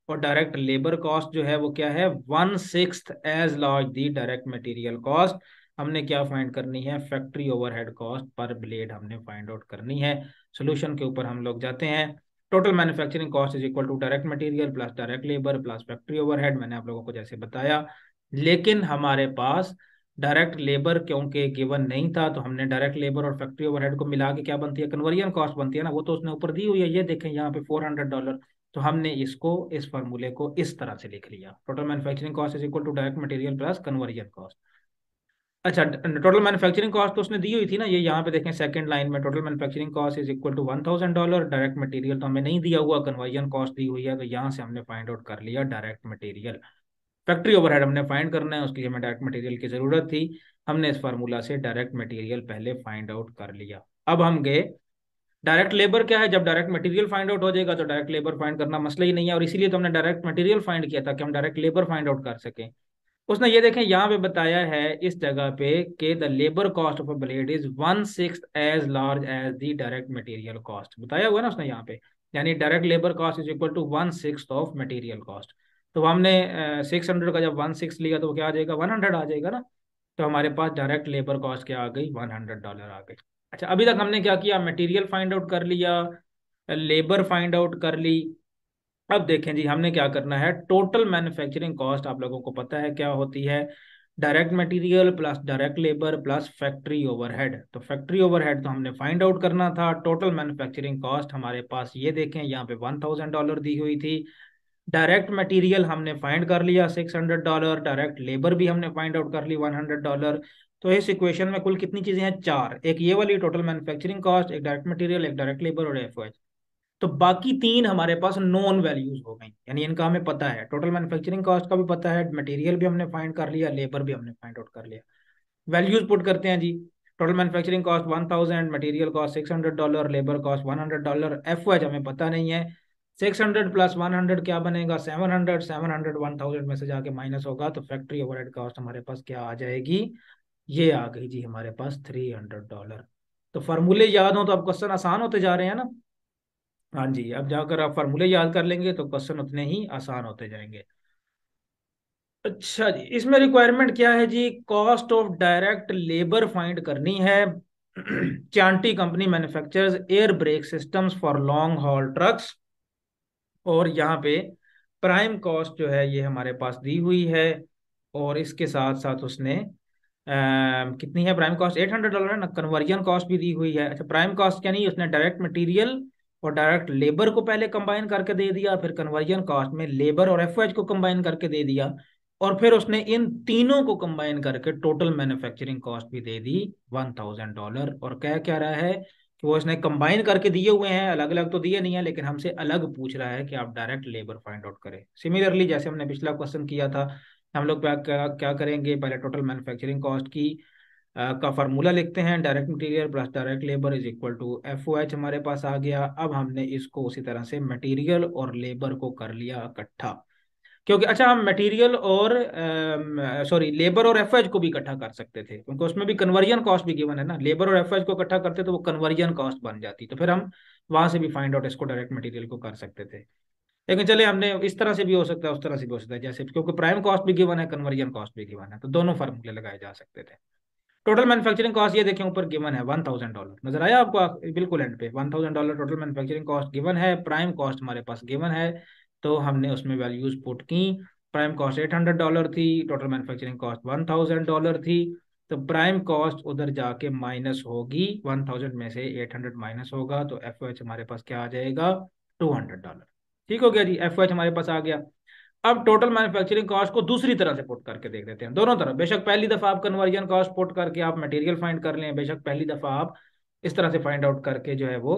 और डायरेक्ट लेबर कॉस्ट जो है वो क्या है, 1/6 as large the direct material cost. हमने क्या फाइंड करनी है, factory overhead cost per blade हमने फाइंड आउट करनी है। सोल्यूशन के ऊपर हम लोग जाते हैं। Total manufacturing cost is equal to direct material plus direct labour plus factory overhead, मैंने आप लोगों को जैसे बताया। लेकिन हमारे पास डायरेक्ट लेबर क्योंकि गिवन नहीं था, तो हमने डायरेक्ट लेबर और फैक्ट्री ओवरहेड को मिला के क्या बनती है, कन्वर्जन कॉस्ट बनती है ना, वो तो उसने ऊपर दी हुई है, ये देखें यहाँ पे $400। तो हमने इसको, इस फार्मूले को इस तरह से लिख लिया, total manufacturing cost is equal to direct material plus conversion cost. अच्छा, टोटल मैन्युफैक्चरिंग कॉस्ट तो उसने दी हुई थी ना, ये यहाँ पे देखें सेकंड लाइन में, total manufacturing cost is equal to $1000, direct material तो हमें नहीं दिया हुआ, कन्वर्जन कॉस्ट दी हुई है, तो यहाँ से हमने फाइंड आउट कर लिया डायरेक्ट मटेरियल। फैक्ट्री ओवरहेड हमने फाइंड करना है, उसके लिए हमें डायरेक्ट मटेरियल की जरूरत थी, हमने इस फार्मूला से डायरेक्ट मटेरियल पहले फाइंड आउट कर लिया। अब हम गए डायरेक्ट लेबर क्या है, जब डायरेक्ट मटेरियल फाइंड आउट हो जाएगा तो डायरेक्ट लेबर फाइंड करना मसला ही नहीं है, और इसीलिए तो हमने डायरेक्ट मटेरियल फाइंड किया था कि हम डायरेक्ट लेबर फाइंड आउट कर सकें। उसने ये देखें यहाँ पे बताया है इस जगह पे कि the labour cost of a blade is 1/6 as large as the direct material cost, बताया हुआ है ना उसने यहाँ पे, यानी direct labour cost is equal to 1/6 of material cost. तो हमने 600 का जब 1/6 लिया तो वो क्या आ जाएगा, 100 आ जाएगा ना। तो हमारे पास डायरेक्ट लेबर कॉस्ट क्या आ गई, $100 आ गई। अच्छा, अभी तक हमने क्या किया, मटेरियल फाइंड आउट कर लिया, लेबर फाइंड आउट कर ली। अब देखें जी, हमने क्या करना है, टोटल मैन्युफैक्चरिंग कॉस्ट आप लोगों को पता है क्या होती है, direct material plus direct labour plus factory overhead. तो फैक्ट्री ओवरहेड तो हमने फाइंड आउट करना था, टोटल मैन्युफैक्चरिंग कॉस्ट हमारे पास ये देखें यहाँ पे $1000 दी हुई थी। डायरेक्ट मटेरियल हमने फाइंड कर लिया $600, डायरेक्ट लेबर भी हमने फाइंड आउट कर ली $100। तो इस इक्वेशन में कुल कितनी चीजें हैं, चार, एक ये वाली टोटल मैन्युफैक्चरिंग कॉस्ट, एक डायरेक्ट मटेरियल, एक डायरेक्ट लेबर और एफ। तो बाकी तीन हमारे पास नॉन वैल्यूज हो गई, यानी इनका हमें पता है, टोटल मैन्युफैक्चरिंग कॉस्ट का भी पता है, मटेरियल भी हमने फाइंड कर लिया, लेबर भी हमने फाइंड आउट कर लिया। वैल्यूज पुट करते हैं जी। Total manufacturing cost 1000, material cost $600, labour cost $100, F wise हमें पता नहीं है। 600 प्लस 100 क्या बनेगा, 700, 700 1000 में से जाके माइनस होगा, तो फैक्ट्री ओवरहेड कॉस्ट हमारे पास क्या आ जाएगी, ये आ गई जी हमारे पास $300। तो फार्मूले याद हो तो अब क्वेश्चन आसान होते जा रहे हैं ना। हाँ जी, अब जाकर आप फार्मूले याद कर लेंगे तो क्वेश्चन उतने ही आसान होते जाएंगे। अच्छा जी, इसमें रिक्वायरमेंट क्या है जी, cost of direct labour find करनी है। Chanti company manufactures air brake systems for long haul trucks, और यहाँ पे प्राइम कॉस्ट जो है ये हमारे पास दी हुई है, और इसके साथ साथ उसने कितनी है प्राइम कॉस्ट, $800 है ना, कन्वर्जन कॉस्ट भी दी हुई है। अच्छा, प्राइम कॉस्ट क्या नहीं, उसने डायरेक्ट मटेरियल और डायरेक्ट लेबर को पहले कंबाइन करके दे दिया, फिर कन्वर्जन कॉस्ट में लेबर और एफओएच को कंबाइन करके दे दिया, और फिर उसने इन तीनों को कंबाइन करके टोटल मैन्युफैक्चरिंग कॉस्ट भी दे दी $1000। और कह क्या रहा है कि वो इसने कंबाइन करके दिए हुए हैं, अलग अलग तो दिए नहीं है, लेकिन हमसे अलग पूछ रहा है कि आप डायरेक्ट लेबर फाइंड आउट करें। सिमिलरली जैसे हमने पिछला क्वेश्चन किया था, हम लोग क्या क्या क्या करेंगे, पहले टोटल मैन्युफैक्चरिंग कॉस्ट की का फार्मूला लिखते हैं, direct material plus direct labour is equal to F O H हमारे पास आ गया। अब हमने इसको उसी तरह से मटेरियल और लेबर को कर लिया इकट्ठा, क्योंकि अच्छा हम मटेरियल और सॉरी लेबर और एफएच को भी इकट्ठा कर सकते थे, क्योंकि उसमें भी कन्वर्जन कॉस्ट भी गिवन है ना, लेबर और एफएच को इकट्ठा करते तो वो कन्वर्जन कॉस्ट बन जाती, तो फिर हम वहां से भी फाइंड आउट इसको डायरेक्ट मटेरियल को कर सकते थे। लेकिन चले, हमने इस तरह से भी हो सकता है, उस तरह से भी हो सकता है, जैसे क्योंकि प्राइम कॉस्ट भी गिवन है, कन्वर्जन कॉस्ट भी गिवन है, तो दोनों फार्मूले लगाए जा सकते थे। टोटल मैन्युफैक्चरिंग कॉस्ट ये देखें ऊपर गिवन है $1000, नजर आया आपको, बिल्कुल एंड पे $1000 टोटल मैन्युफैक्चरिंग कॉस्ट गिवन है, प्राइम कॉस्ट हमारे पास गिवन है, तो हमने उसमें वैल्यूज पुट की। प्राइम कॉस्ट $800 थी, टोटल मैन्युफैक्चरिंग कॉस्ट $1000 थी, तो प्राइम कॉस्ट उधर जाके माइनस होगी, 1000 में से 800 माइनस होगा, तो एफ हमारे पास क्या आ जाएगा, $200। ठीक हो गया जी, एफ हमारे पास आ गया। अब टोटल मैन्युफैक्चरिंग कॉस्ट को दूसरी तरह से पुट करके देख देते हैं, दोनों तरफ, बेशक पहली दफा आप कन्वर्जन कॉस्ट पुट करके आप मटेरियल फाइंड कर लें, बेशक पहली दफा आप इस तरह से फाइंड आउट करके जो है वो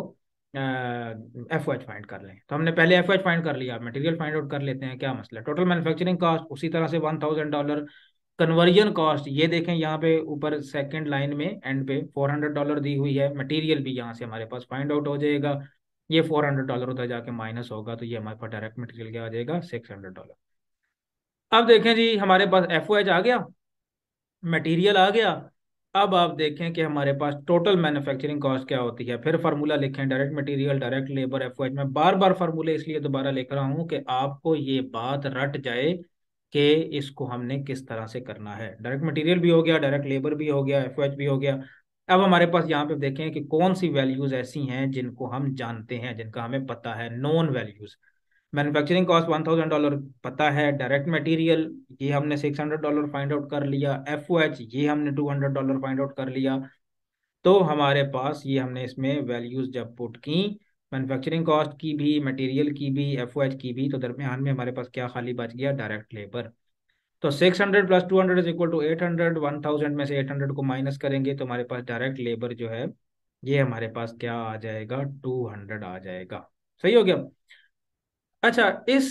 एफ एच फाइंड कर लें। तो हमने पहले एफ एच फाइंड कर लिया, मटेरियल फाइंड आउट कर लेते हैं, क्या मसला है। टोटल मैन्युफैक्चरिंग कॉस्ट उसी तरह से $1000, कन्वर्जन कॉस्ट ये देखें यहाँ पे ऊपर सेकंड लाइन में एंड पे $400 दी हुई है, मटेरियल भी यहाँ से हमारे पास फाइंड आउट हो जाएगा, ये $400 उधर जाके माइनस होगा, तो ये हमारे पास डायरेक्ट मटेरियल क्या आ जाएगा, $600। अब देखें जी, हमारे पास एफ ओ एच आ गया, मटेरियल आ गया, अब आप देखें कि हमारे पास टोटल मैन्युफैक्चरिंग कॉस्ट क्या होती है, फिर फार्मूला लिखें, direct material, direct labour, FOH. मैं बार बार फार्मूले इसलिए दोबारा लिख रहा हूं कि आपको ये बात रट जाए कि इसको हमने किस तरह से करना है। डायरेक्ट मटेरियल भी हो गया, डायरेक्ट लेबर भी हो गया, एफओएच भी हो गया। अब हमारे पास यहाँ पे देखें कि कौन सी वैल्यूज ऐसी हैं जिनको हम जानते हैं, जिनका हमें पता है, नॉन वैल्यूज। मैन्युफैक्चरिंग कॉस्ट $1000 पता है, डायरेक्ट मटेरियल ये हमने $600 फाइंड आउट कर लिया, एफओएच ये हमने $200 फाइंड आउट कर लिया। तो हमारे पास ये हमने इसमें वैल्यूज जब पुट की, मैन्युफैक्चरिंग कॉस्ट की भी, मटेरियल की भी, एफओएच की भी, तो दरमियान में हमारे पास क्या खाली बच गया, डायरेक्ट लेबर। तो 600 प्लस 200 इज इक्वल टू 800। 1000 में से 800 को माइनस करेंगे तो हमारे पास डायरेक्ट लेबर जो है ये हमारे पास क्या आ जाएगा, 200 आ जाएगा। सही हो गया। अच्छा,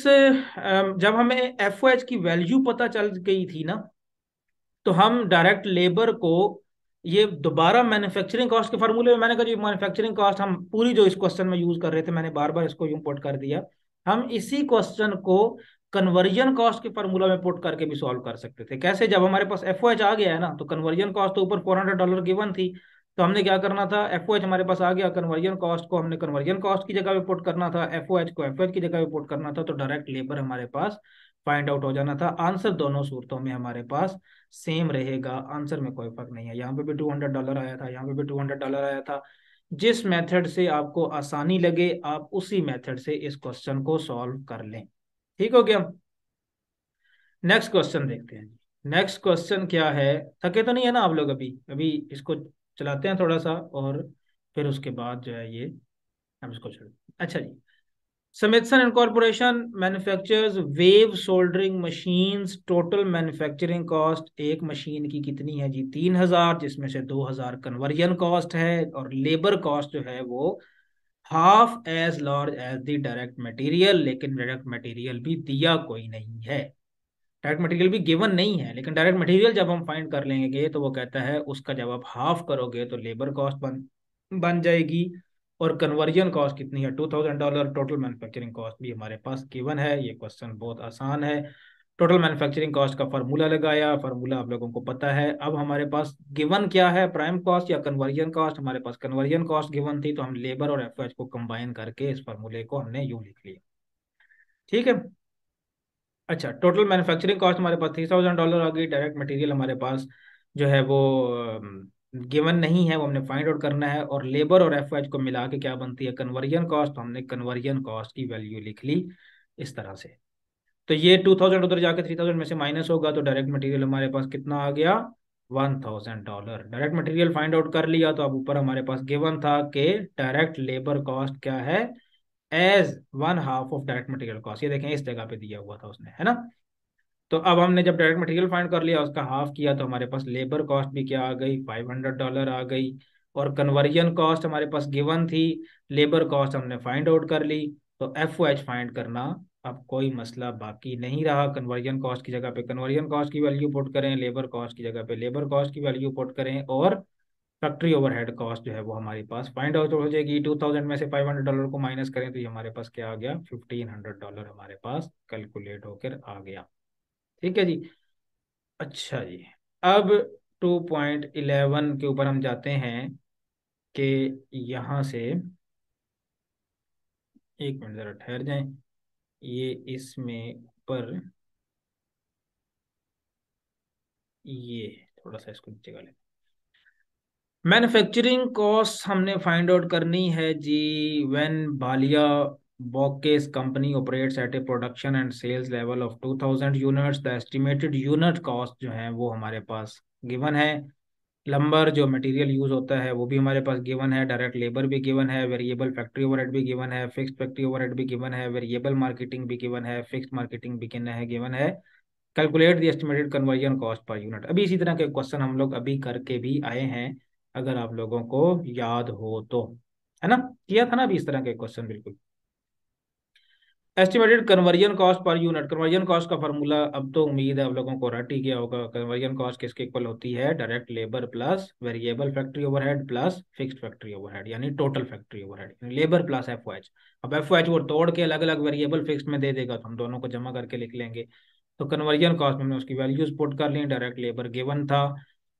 जब हमें एफ की वैल्यू पता चल गई थी ना, तो हम डायरेक्ट लेबर को ये दोबारा मैन्युफैक्चरिंग कॉस्ट के फार्मूले में, मैंने कहा जी मैन्युफैक्चरिंग कॉस्ट हम पूरी जो इस क्वेश्चन में यूज कर रहे थे, मैंने बार बार इसको यूं पुट कर दिया। हम इसी क्वेश्चन को कन्वर्जन कॉस्ट के फार्मूला में पुट करके भी सॉल्व कर सकते थे। कैसे? जब हमारे पास एफ आ गया है ना, तो कन्वर्जन कॉस्ट तो ऊपर $400 गिवन थी, तो हमने क्या करना था, एफ हमारे पास आ गया, कन्वर्जन कॉस्ट को हमने कन्वर्जन कॉस्ट की जगह पे पुट करना था, एफ को एफ की जगह पे पुट करना था, तो डायरेक्ट लेबर हमारे पास फाइंड आउट हो जाना था। आंसर दोनों सूरतों में हमारे पास सेम रहेगा, आंसर में कोई फर्क नहीं है। यहाँ पे भी $200 आया था, यहाँ पे भी $200 आया था। जिस मेथड से आपको आसानी लगे आप उसी मेथड से इस क्वेश्चन को सॉल्व कर लें। ठीक हो गया। नेक्स्ट क्वेश्चन देखते हैं। नेक्स्ट क्वेश्चन क्या है? थके तो नहीं है ना आप लोग? अभी अभी इसको चलाते हैं थोड़ा सा, और फिर उसके बाद जो है ये हम इसको छोड़। अच्छा जी, Smithson Incorporation manufactures wave soldering machines. Total manufacturing cost एक मशीन की कितनी है जी? 3000, जिसमें से 2000 कन्वर्जन कॉस्ट है, और लेबर कॉस्ट जो है वो half as large as the direct material. लेकिन डायरेक्ट मटेरियल भी दिया कोई नहीं है, डायरेक्ट मटेरियल भी गिवन नहीं है, लेकिन डायरेक्ट मटेरियल जब हम फाइंड कर लेंगे तो वो कहता है उसका जब आप हाफ करोगे तो लेबर कॉस्ट बन जाएगी। और कन्वर्जन कॉस्ट कितनी है? $2000। टोटल मैन्युफैक्चरिंग कॉस्ट भी हमारे पास गिवन है। ये क्वेश्चन बहुत आसान है। टोटल मैन्युफैक्चरिंग कॉस्ट का फार्मूला लगाया, फार्मूला आप लोगों को पता है। अब हमारे पास गिवन क्या है, प्राइम कॉस्ट या कन्वर्जन कॉस्ट? हमारे पास कन्वर्जन कॉस्ट गिवन थी, तो हम लेबर और एफ को कंबाइन करके इस फार्मूले को हमने यूं लिख लिया। ठीक है। अच्छा, टोटल मैन्युफैक्चरिंग कॉस्ट हमारे पास $3000 आ गई। डायरेक्ट मटेरियल हमारे पास जो है वो गिवन नहीं है, वो हमने फाइंड आउट करना है। और लेबर और एफ को मिला के क्या बनती है, कन्वर्जन कॉस्ट। तो हमने कन्वर्जन कॉस्ट की वैल्यू लिख ली इस तरह से। तो ये 2000 उधर जाके 3000 में से माइनस होगा, तो डायरेक्ट मटेरियल हमारे पास कितना आ गया, $1000। डायरेक्ट मटेरियल फाइंड आउट कर लिया, तो अब ऊपर हमारे पास गिवन था कि डायरेक्ट लेबर कॉस्ट क्या है, as one half of direct material cost. ये देखें इस जगह पे दिया हुआ था उसने, है ना। तो अब हमने जब डायरेक्ट मटेरियल फाइंड कर लिया, उसका हाफ किया, तो हमारे पास लेबर कॉस्ट भी क्या आ गई, $500 आ गई। और कन्वर्जन कॉस्ट हमारे पास गिवन थी, लेबर कॉस्ट हमने फाइंड आउट कर ली। तो एफ ओ एच फाइंड करना अब कोई मसला बाकी नहीं रहा। कन्वर्जन कॉस्ट की जगह पे कन्वर्जन कॉस्ट की वैल्यू पुट करें, लेबर कॉस्ट की जगह पे लेबर कॉस्ट की वैल्यू पुट करें, और फैक्ट्री ओवरहेड कॉस्ट जो है वो हमारे पास फाइंड आउट हो जाएगी। 2000 में से $500 को माइनस करें तो ये हमारे पास क्या आ गया, $1500 हमारे पास कैलकुलेट होकर आ गया। ठीक है जी। अच्छा जी, अब 2.11 के ऊपर हम जाते हैं कि यहाँ से, एक मिनट ज़रा ठहर जाएं, ये इसमें ऊपर ये थोड़ा सा इसको नीचे कर लें। मैन्युफैक्चरिंग कॉस्ट हमने फाइंड आउट करनी है जी। When Balia Boxes company operates at a production and sales level of 2000 units, the estimated unit cost जो है वो हमारे पास गिवन है। लंबर जो मटेरियल यूज होता है वो भी हमारे पास गिवन है, डायरेक्ट लेबर भी गिवन है, वेरिएबल फैक्ट्री ओवरहेड भी गिवन है, फिक्स्ड फैक्ट्री ओवरहेड भी गिवन है, वेरिएबल मार्केटिंग भी गिवन है, फिक्स्ड मार्केटिंग भी गिवन है। Calculate the estimated conversion cost per unit. अभी इसी तरह के क्वेश्चन हम लोग अभी करके भी आए हैं, अगर आप लोगों को याद हो तो, है ना। किया था ना अभी इस तरह के क्वेश्चन, बिल्कुल। Estimated conversion cost per unit, conversion cost का फार्मूला अब तो उम्मीद है आप लोगों को रट ही गया होगा। कन्वर्जन कॉस्ट किसके इक्वल होती है, direct labour plus variable factory overhead plus fixed factory overhead, यानी total factory overhead, labour plus F O H. अब एफ ओ एच वो तोड़ के अलग अलग वेरिएबल फिक्स्ड में दे देगा, तो हम दोनों को जमा करके लिख लेंगे। तो कन्वर्जन कॉस्ट में हमने उसकी वैल्यूज पुट कर ली, डायरेक्ट लेबर गिवन था,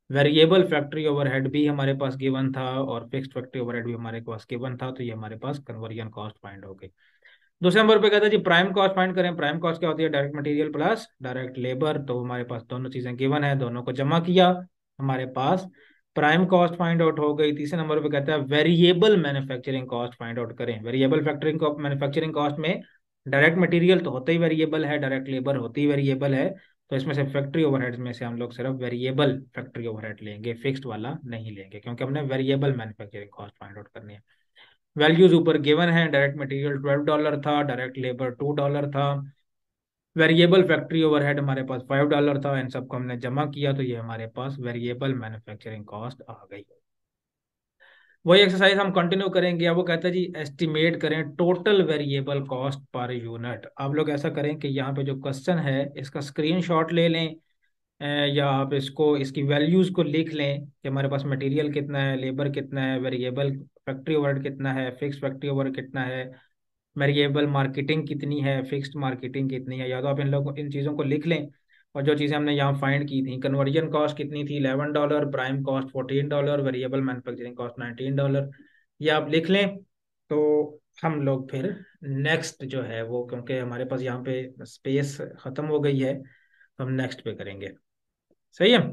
वेरिएबल फैक्ट्री ओवरहेड भी हमारे पास गिवन था और फिक्स्ड फैक्ट्री ओवरहेड भी हमारे पास गिवन था, तो ये हमारे पास कन्वर्जन कॉस्ट फाइंड हो गई। दूसरे नंबर पे कहता है जी प्राइम कॉस्ट फाइंड करें। प्राइम कॉस्ट क्या होती है? Direct material plus direct labour. तो हमारे पास दोनों चीजें गिवन है, दोनों को जमा किया, हमारे पास प्राइम कॉस्ट फाइंड आउट हो गई। तीसरे नंबर पे कहता है variable manufacturing cost find out करें। वेरिएबल फैक्टरिंग मैन्युफैक्चरिंग कॉस्ट में डायरेक्ट मटेरियल तो होता ही वेरिएबल है, डायरेक्ट लेबर होती ही वेरिएबल है, तो इसमें से फैक्ट्री ओवरहेड्स में से हम लोग सिर्फ वेरिएबल फैक्ट्री ओवरहेड लेंगे, फिक्स्ड वाला नहीं लेंगे, क्योंकि हमने variable manufacturing cost find out करनी है। वैल्यूज ऊपर गिवन है, डायरेक्ट मटेरियल $12 था, डायरेक्ट लेबर $2 था, वेरिएबल फैक्ट्री ओवरहेड हमारे पास $5 था। इन सबको हमने जमा किया तो ये हमारे पास वेरिएबल मैन्युफैक्चरिंग कॉस्ट आ गई। वही एक्सरसाइज हम कंटिन्यू करेंगे। अब वो कहता है जी एस्टिमेट करें total variable cost per unit. आप लोग ऐसा करें कि यहाँ पे जो क्वेश्चन है इसका स्क्रीनशॉट ले लें, या आप इसको इसकी वैल्यूज को लिख लें कि हमारे पास मटेरियल कितना है, लेबर कितना है, वेरिएबल फैक्ट्री ओवरहेड कितना है, फिक्स फैक्ट्री ओवरहेड कितना है, वेरिएबल मार्केटिंग कितनी है, फिक्स्ड मार्केटिंग कितनी है। या तो आप इन चीज़ों को लिख लें, और जो चीज़ें हमने यहाँ फाइंड की थी, कन्वर्जन कॉस्ट कितनी थी $11, prime cost $14, variable manufacturing cost $19, ये आप लिख लें। तो हम लोग फिर नेक्स्ट जो है वो, क्योंकि हमारे पास यहाँ पे स्पेस खत्म हो गई है, तो हम नेक्स्ट पे करेंगे। सही है,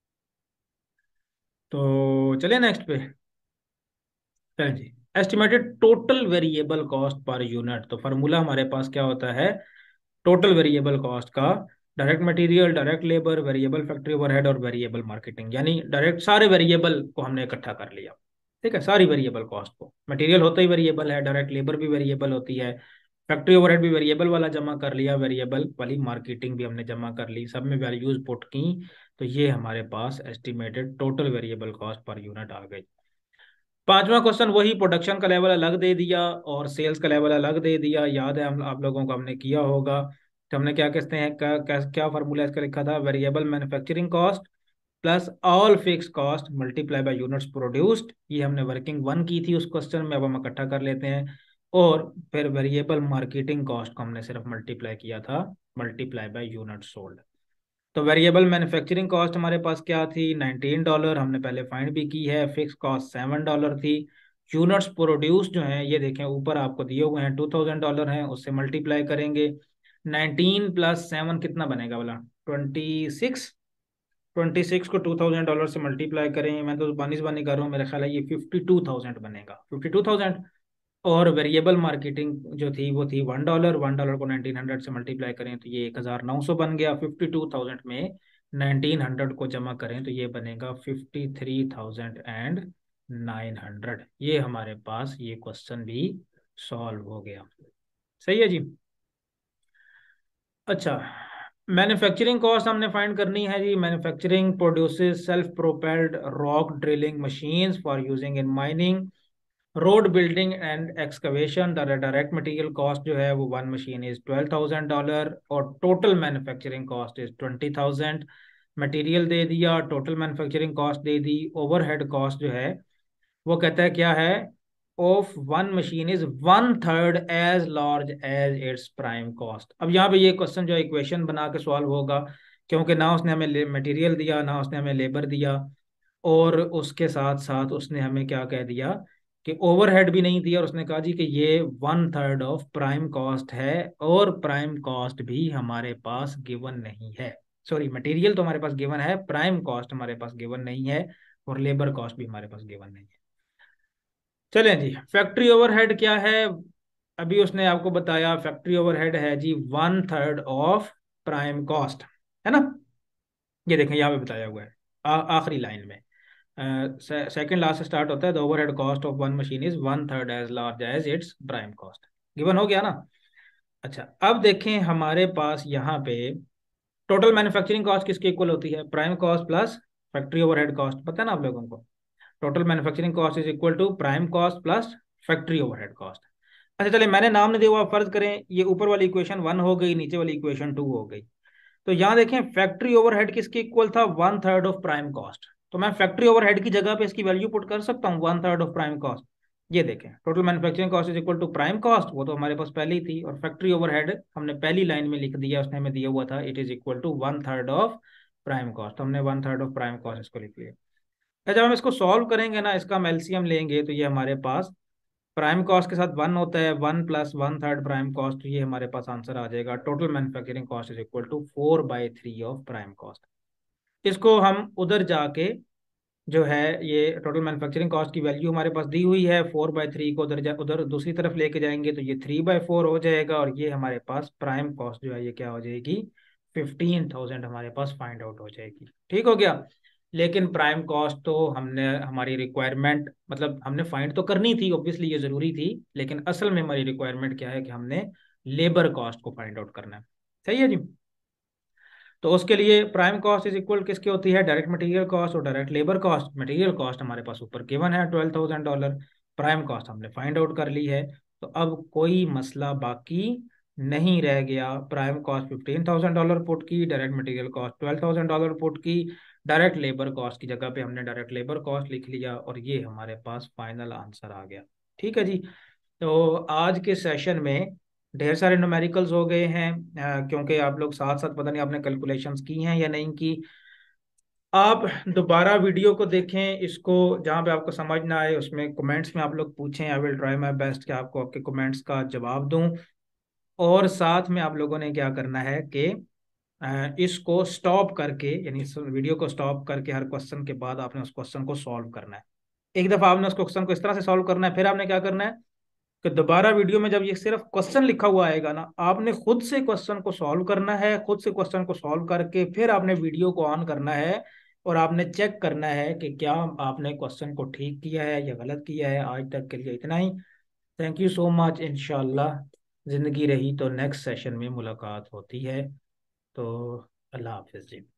तो चलिए नेक्स्ट पे। चलें जी, estimated total variable cost per unit. तो फार्मूला हमारे पास क्या होता है टोटल वेरिएबल कॉस्ट का? Direct material, direct labour, variable factory overhead और वेरिएबल मार्केटिंग, यानी डायरेक्ट सारे वेरिएबल को हमने इकट्ठा कर लिया। ठीक है, सारी वेरिएबल कॉस्ट को, मटेरियल होता ही वेरिएबल है, डायरेक्ट लेबर भी वेरिएबल होती है, फैक्ट्री ओवरहेड भी वेरिएबल वाला जमा कर लिया, वेरिएबल वाली मार्केटिंग भी हमने जमा कर ली, सब में वैल्यूज पुट की, तो ये हमारे पास estimated total variable cost per unit आ गई। पांचवा क्वेश्चन वही, प्रोडक्शन का लेवल अलग दे दिया और सेल्स का लेवल अलग दे दिया। याद है हम आप लोगों को हमने किया होगा, तो हमने क्या कहते हैं, क्या फार्मूला इसका लिखा था? Variable manufacturing cost plus all fix cost multiply by units produced. ये हमने वर्किंग वन की थी उस क्वेश्चन में, अब हम इकट्ठा कर लेते हैं। और फिर वेरिएबल मार्केटिंग कॉस्ट को हमने सिर्फ मल्टीप्लाई किया था, मल्टीप्लाई बाय यूनिट सोल्ड। तो वेरिएबल मैन्युफैक्चरिंग कॉस्ट हमारे पास क्या थी? $19, हमने पहले फाइंड भी की है। फिक्स कॉस्ट $7 थी। यूनिट्स प्रोड्यूस जो हैं ये देखें ऊपर आपको दिए हुए हैं, $2000 हैं, उससे मल्टीप्लाई करेंगे। 19 प्लस 7 कितना बनेगा बोला? 26। 26 को $2000 से मल्टीप्लाई करें, मैं तो बानिस बानी कर रहा हूँ, मेरा ख्याल है ये 52,000 बनेगा, 52,000। और वेरिएबल मार्केटिंग जो थी वो थी $1। $1 को 1900 से मल्टीप्लाई करें तो ये 1900 बन गया। 52,000 में 1900 को जमा करें तो ये बनेगा 53,900। ये हमारे पास ये क्वेश्चन भी सॉल्व हो गया। सही है जी। अच्छा, मैन्युफैक्चरिंग कॉस्ट हमने फाइंड करनी है जी। Manufacturing produces self propelled rock drilling machines for using in mining, road building and excavation. Direct material cost जो है वो वन मशीन इज $12,000 और total manufacturing cost is 20,000। Material दे दिया, टोटल मैन्युफैक्चरिंग कॉस्ट दे दी, ओवरहेड कॉस्ट जो है वो कहता है क्या है? Of one machine is 1/3 as large as its prime cost. अब यहाँ पे ये क्वेश्चन जो इक्वेशन बना के सॉल्व होगा, क्योंकि ना उसने हमें मटेरियल दिया, ना उसने हमें लेबर दिया, और उसके साथ साथ उसने हमें क्या कह दिया कि ओवरहेड भी नहीं दिया, और उसने कहा जी कि ये 1/3 ऑफ प्राइम कॉस्ट है, और प्राइम कॉस्ट भी हमारे पास गिवन नहीं है। सॉरी, मटेरियल तो हमारे पास गिवन है, प्राइम कॉस्ट हमारे पास गिवन नहीं है, और लेबर कॉस्ट भी हमारे पास गिवन नहीं है। चलें जी, फैक्ट्री ओवरहेड क्या है? अभी उसने आपको बताया फैक्ट्री ओवरहेड है जी 1/3 ऑफ प्राइम कॉस्ट, है ना? ये देखें यहाँ पे बताया हुआ है आखिरी लाइन में, सेकंड लास्ट से स्टार्ट होता है। The overhead cost of one machine is 1/3 as large as its prime cost. Given हो गया ना? अच्छा, अब देखें हमारे पास यहाँ पे टोटल मैन्युफैक्चरिंग कॉस्ट किसके इक्वल होती है? Prime cost plus factory overhead cost. पता है ना आप लोगों को? Total manufacturing cost is equal to prime cost plus factory overhead cost. अच्छा चलिए, मैंने नाम नहीं दिया हुआ, फर्ज करें ये ऊपर वाली इक्वेशन 1 हो गई, नीचे वाली इक्वेशन 2 हो गई। तो यहाँ देखें फैक्ट्री ओवरहेड किसके इक्वल था? 1/3 ऑफ प्राइम कॉस्ट। तो मैं फैक्ट्री ओवरहेड की जगह पे इसकी वैल्यू पुट कर सकता हूँ, 1/3 ऑफ प्राइम कॉस्ट। ये देखें total manufacturing cost is equal to prime cost, वो तो हमारे पास पहले ही थी, और फैक्ट्री ओवरहेड हमने पहली लाइन में लिख दिया, उसने हमें दिया हुआ था it is equal to 1/3 of prime cost, हमने 1/3 ऑफ प्राइम कॉस्ट इसको लिख लिया। तो जब हम इसको सॉल्व करेंगे ना, इसका हम एलसीएम लेंगे, तो ये हमारे पास प्राइम कॉस्ट के साथ 1 होता है, 1 + 1/3 प्राइम कॉस्ट, तो ये हमारे पास आंसर आ जाएगा, total manufacturing cost is equal to 4/3 of prime cost. इसको हम उधर जाके जो है, ये टोटल मैन्युफैक्चरिंग कॉस्ट की वैल्यू हमारे पास दी हुई है, 4/3 को उधर दूसरी तरफ लेके जाएंगे तो ये 3/4 हो जाएगा, और ये हमारे पास प्राइम कॉस्ट जो है ये क्या हो जाएगी, 15,000 हमारे पास फाइंड आउट हो जाएगी। ठीक हो गया। लेकिन प्राइम कॉस्ट तो हमने, हमारी रिक्वायरमेंट मतलब हमने फाइंड तो करनी थी, ऑब्वियसली ये जरूरी थी, लेकिन असल में हमारी रिक्वायरमेंट क्या है कि हमने लेबर कॉस्ट को फाइंड आउट करना है। सही है जी। तो उसके लिए प्राइम कॉस्ट इज इक्वल किसकी होती है, डायरेक्ट मटेरियल कॉस्ट और direct labour cost. Material cost हमारे पास ऊपर गिवन है $12,000, प्राइम कॉस्ट हमने फाइंड आउट कर ली है। तो अब कोई मसला बाकी नहीं रह गया। प्राइम कॉस्ट $15,000 पुट की, डायरेक्ट मटेरियल कॉस्ट $12,000 पुट की, डायरेक्ट लेबर कॉस्ट की जगह पे हमने डायरेक्ट लेबर कॉस्ट लिख लिया, और ये हमारे पास फाइनल आंसर आ गया। ठीक है जी। तो आज के सेशन में ढेर सारे न्यूमेरिकल्स हो गए हैं, क्योंकि आप लोग साथ साथ पता नहीं आपने कैलकुलेशंस की हैं या नहीं की। आप दोबारा वीडियो को देखें इसको, जहाँ पे आपको समझ ना आए उसमें कमेंट्स में आप लोग पूछें, I will try my best कि आपको आपके कमेंट्स का जवाब दूं। और साथ में आप लोगों ने क्या करना है कि इसको स्टॉप करके, यानी इस वीडियो को स्टॉप करके हर क्वेश्चन के बाद आपने उस क्वेश्चन को सॉल्व करना है। एक दफा आपने उस क्वेश्चन को इस तरह से सॉल्व करना है, फिर आपने क्या करना है कि दोबारा वीडियो में जब ये सिर्फ क्वेश्चन लिखा हुआ आएगा ना, आपने खुद से क्वेश्चन को सॉल्व करना है, खुद से क्वेश्चन को सॉल्व करके फिर आपने वीडियो को ऑन करना है, और आपने चेक करना है कि क्या आपने क्वेश्चन को ठीक किया है या गलत किया है। आज तक के लिए इतना ही। Thank you so much. इंशाल्लाह जिंदगी रही तो नेक्स्ट सेशन में मुलाकात होती है। तो अल्लाह हाफिज़ जी।